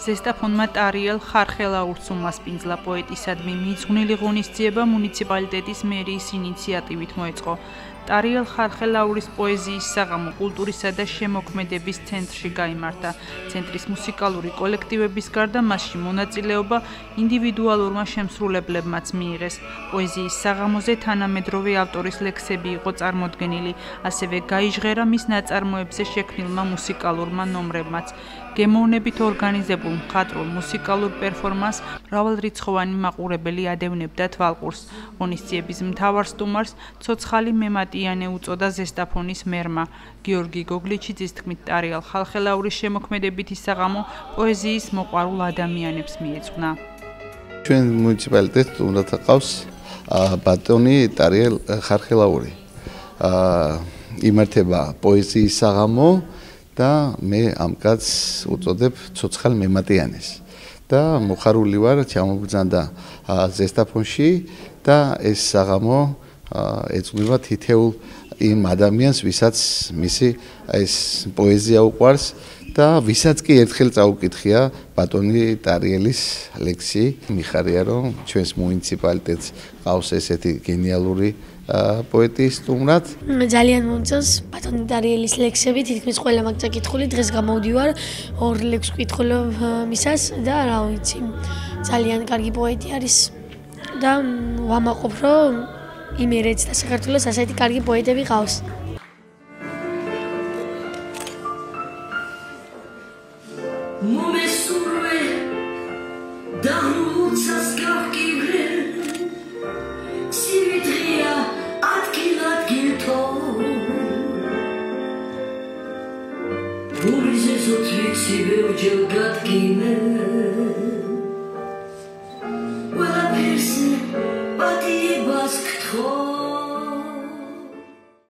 ზესტაფონმა ტარიელ ხარხელაურს უმასპინძლა პოეტისადმი მიძღვნილი ღონისძიება მუნიციპალიტეტის მერიის ინიციატივით მოეწყო. ტარიელ ხარხელაურის პოეზიის საღამო კულტურისა და შემოქმედების ცენტრში გაიმართა. ცენტრის მუსიკალური კოლექტივების გარდა მასში მონაწილეობა ინდივიდუალურმა შემსრულებლებმაც მიიღეს. პოეზიის საღამოზე თანამედროვე ავტორის ლექსები იყო წარმოდგენილი, ასევე გაიჟღერა მის ნაწარმოებზე შექმნილმა მუსიკალურმა ნომრებმაც. გემოვნებით ორგანიზებულ მხატვრულ მუსიკალურ პერფორმანსს მრავალრიცხოვანი მაყურებელი ადევნებდა თვალყურს. ღონისძიების მთავარ სტუმარს ცოცხალი მემატიანე უწოდა ზესტაფონის მერმა. გიორგი გოგლიჩიძის თქმით, ტარიელ ხალხელაურის შემოქმედებითი საღამო პოეზიის მოყვარულ ადამიანებს მიეძღვნა. ჩვენ მუნიციპალიტეტს უნდა ყავს ბატონი ტარიელ ხალხელაური. იმართება პოეზიის საღამო და მე ამ კაცს უწოდებ ცოცხალ მემატიანეს. და მოხარული ვარ ჩამოგბრძანდა ზესტაფონში და ეს საღამო ეძღვნება თითოეულ იმ ადამიანს, ვისაც მისი ეს პოეზია უყვარს და ვისაც კი ერთხელ წაუკითხია ბატონი ტარიელის ლექსი. მიხარია რომ ჩვენს მუნიციპალიტეტს ყავს ესეთი გენიალური პოეტი სტუმრად. ძალიან მომწონს ბატონი ტარიელის ლექსები, თითქმის ყველა მაგწაკითხული დღეს გამოვდივარ ორ ლექს ვკითხულობ მისას და რა ვიცი, ძალიან კარგი პოეტი არის და ვამაყობ რომ იმერეთს და საქართველოს ასეთი კარგი პოეტები ყავს. Well, I'm here, but he was